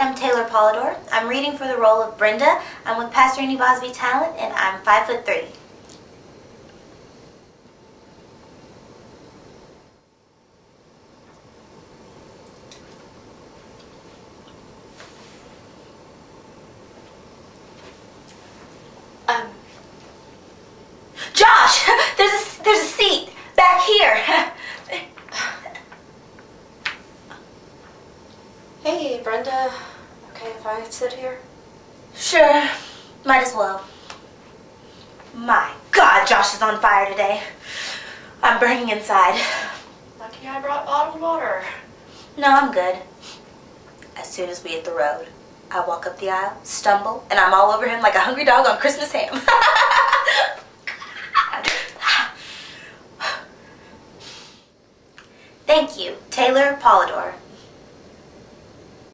I'm Taylor Polidor. I'm reading for the role of Brenda. I'm with Pastor Annie Bosby Talent, and I'm 5'3". Josh, there's a seat back here. Hey, Brenda. Okay if I sit here? Sure, might as well. My God, Josh is on fire today. I'm burning inside. Lucky I brought bottled water. No, I'm good. As soon as we hit the road, I walk up the aisle, stumble, and I'm all over him like a hungry dog on Christmas ham. Thank you, Taylor Polidor.